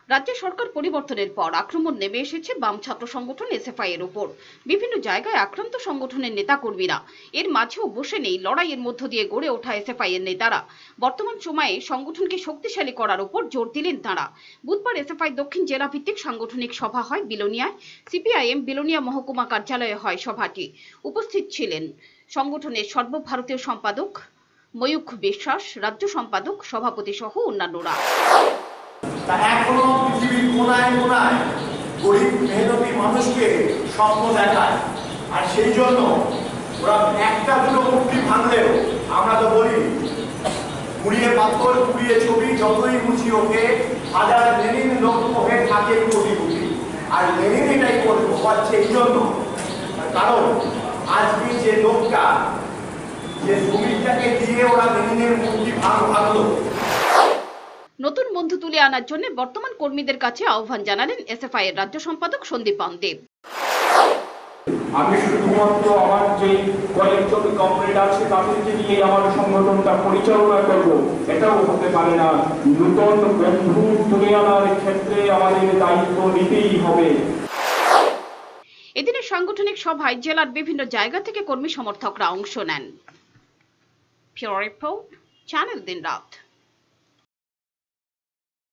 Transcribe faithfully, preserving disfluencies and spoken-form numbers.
রাজ্য সরকার পরিবর্তনের পর আক্রমণ নেমে এসেছে বাম ছাত্র সংগঠন এসএফআই এর উপর। বিভিন্ন জায়গায় আক্রান্ত সংগঠনের নেতাকর্মীরা। এর মাঝেও বসে নেই লড়াইয়ের মধ্য দিয়ে গড়ে ওঠা এসএফআই এর নেতারা। বর্তমান সময়ে সংগঠনকে শক্তিশালী করার উপর জোর দিলেন তারা। বুধবার এসএফআই দক্ষিণ জেলা ভিত্তিক সাংগঠনিক সভা হয় বিলোনিয়ায়। সিপিআইএম বিলোনিয়া মহকুমা কার্যালয়ে হয় সভাটি। উপস্থিত ছিলেন সংগঠনের সর্বভারতীয় সম্পাদক ময়ূখ বিশ্বাস, রাজ্য সম্পাদক, সভাপতি সহ অন্যান্যরা। তা এখনো পৃথিবীর কোনায় কোনায় গরিব মেহনতি মানুষকে স্বপ্ন দেখায়, আর সেই জন্য ওরা একটা দুটো মূর্তি ভাঙলেও আমরা তো বলি কুড়িয়ে পাথর কুড়িয়ে ছবি যতই মুছি ওকে হাজার লেনিন লক্ষ্য হয়ে থাকে কোটি কোটি। আর লেনিন এটাই করছে এই জন্য, কারণ আজকে যে লোকটা যে জমিটাকে দিয়ে ওরা লেনিনের মূর্তি ভাঙ ভাঙলো। নতুন বন্ধু তুলে আনার জন্য বর্তমান কর্মীদের কাছে আহ্বান জানালেন এসএফআই এর রাজ্য সম্পাদক সন্দীপান দেব। আমি শুধুমাত্র আমার যে কয়েকজন কমরেড আছে তাদেরকে নিয়ে আমার সংগঠনটা পরিচালনা করব, এটাও হতে পারে না। নতুন বন্ধু তুলে আনার ক্ষেত্রে আমাদের দায়িত্ব নিতেই হবে। এদিনের সাংগঠনিক সভায় জেলার বিভিন্ন জায়গা থেকে কর্মী সমর্থকরা অংশ নেন। রিপোর্ট চ্যানেল দিন রাত।